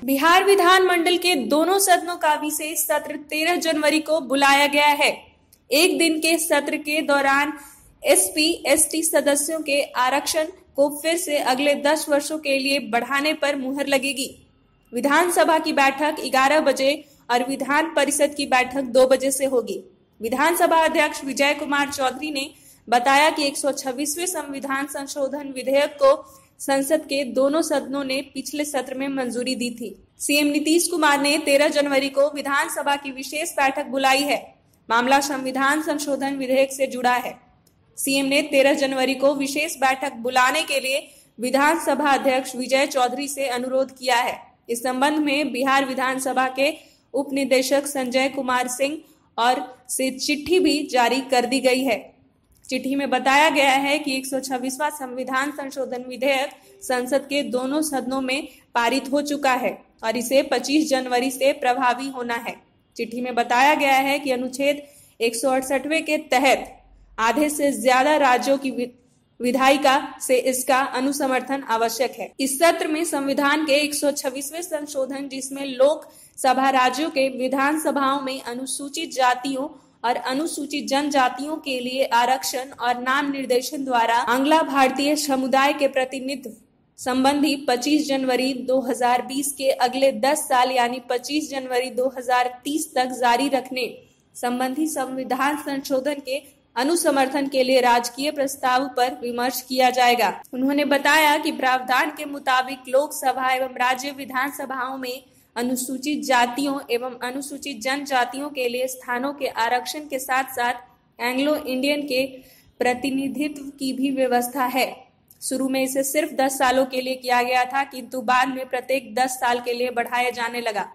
बिहार विधानमंडल के दोनों सदनों का विशेष सत्र 13 जनवरी को बुलाया गया है। एक दिन के सत्र के दौरान एसपी/एसटी सदस्यों के आरक्षण को फिर से अगले 10 वर्षों के लिए बढ़ाने पर मुहर लगेगी। विधानसभा की बैठक 11 बजे और विधान परिषद की बैठक 2 बजे से होगी। विधानसभा अध्यक्ष विजय कुमार चौधरी ने बताया कि 126वें संविधान संशोधन विधेयक को संसद के दोनों सदनों ने पिछले सत्र में मंजूरी दी थी। सीएम नीतीश कुमार ने 13 जनवरी को विधानसभा की विशेष बैठक बुलाई है। मामला संविधान संशोधन विधेयक से जुड़ा है। सीएम ने 13 जनवरी को विशेष बैठक बुलाने के लिए विधानसभा अध्यक्ष विजय चौधरी से अनुरोध किया है। इस संबंध में बिहार विधानसभा के उप निदेशक संजय कुमार सिंह और से चिट्ठी भी जारी कर दी गई है। चिट्ठी में बताया गया है कि 126वां संविधान संशोधन विधेयक संसद के दोनों सदनों में पारित हो चुका है और इसे 25 जनवरी से प्रभावी होना है। चिट्ठी में बताया गया है कि अनुच्छेद 168वें के तहत आधे से ज्यादा राज्यों की विधायिका से इसका अनुसमर्थन आवश्यक है। इस सत्र में संविधान के 126वें संशोधन, जिसमें लोक सभा राज्यों के विधानसभाओं में अनुसूचित जातियों और अनुसूचित जनजातियों के लिए आरक्षण और नाम निर्देशन द्वारा आंग्ला भारतीय समुदाय के प्रतिनिधित्व संबंधी 25 जनवरी 2020 के अगले 10 साल यानी 25 जनवरी 2030 तक जारी रखने संबंधी संविधान संशोधन के अनुसमर्थन के लिए राजकीय प्रस्ताव पर विमर्श किया जाएगा। उन्होंने बताया कि प्रावधान के मुताबिक लोकसभा एवं राज्य विधानसभाओं में अनुसूचित जातियों एवं अनुसूचित जनजातियों के लिए स्थानों के आरक्षण के साथ साथ एंग्लो इंडियन के प्रतिनिधित्व की भी व्यवस्था है। शुरू में इसे सिर्फ 10 सालों के लिए किया गया था, किंतु बाद में प्रत्येक 10 साल के लिए बढ़ाया जाने लगा।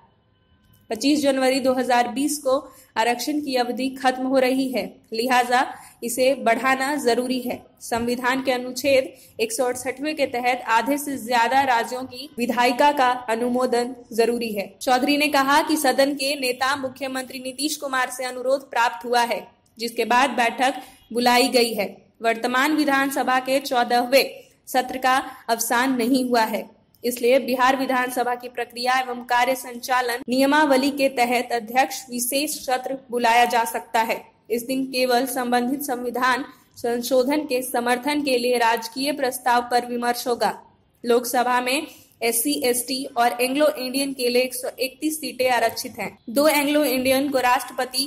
25 जनवरी 2020 को आरक्षण की अवधि खत्म हो रही है, लिहाजा इसे बढ़ाना जरूरी है। संविधान के अनुच्छेद 168वें के तहत आधे से ज्यादा राज्यों की विधायिका का अनुमोदन जरूरी है। चौधरी ने कहा कि सदन के नेता मुख्यमंत्री नीतीश कुमार से अनुरोध प्राप्त हुआ है, जिसके बाद बैठक बुलाई गई है। वर्तमान विधानसभा के 14वें सत्र का अवसान नहीं हुआ है, इसलिए बिहार विधानसभा की प्रक्रिया एवं कार्य संचालन नियमावली के तहत अध्यक्ष विशेष सत्र बुलाया जा सकता है। इस दिन केवल संबंधित संविधान संशोधन के समर्थन के लिए राजकीय प्रस्ताव पर विमर्श होगा। लोकसभा में SC/ST और एंग्लो इंडियन के लिए 131 सीटें आरक्षित हैं। 2 एंग्लो इंडियन को राष्ट्रपति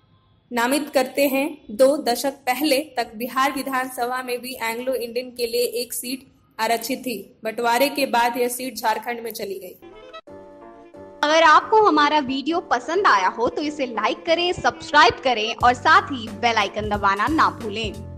नामित करते हैं। 2 दशक पहले तक बिहार विधानसभा में भी एंग्लो इंडियन के लिए 1 सीट आरक्षित थी। बंटवारे के बाद यह सीट झारखंड में चली गई। अगर आपको हमारा वीडियो पसंद आया हो तो इसे लाइक करें, सब्सक्राइब करें और साथ ही बेल आइकन दबाना ना भूलें।